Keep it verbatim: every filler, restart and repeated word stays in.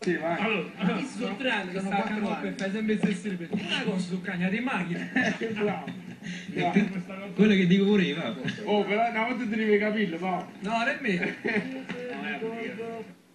Sì, vai. Allora, Chi sono tre anni che sta a Canoppa e fai sempre il stesso ripeto. Una cosa su cagnate in macchina. Che bravo. Quello che dico pure io, va. Oh, però una volta ti devi capire, va. No, nemmeno. non è vero.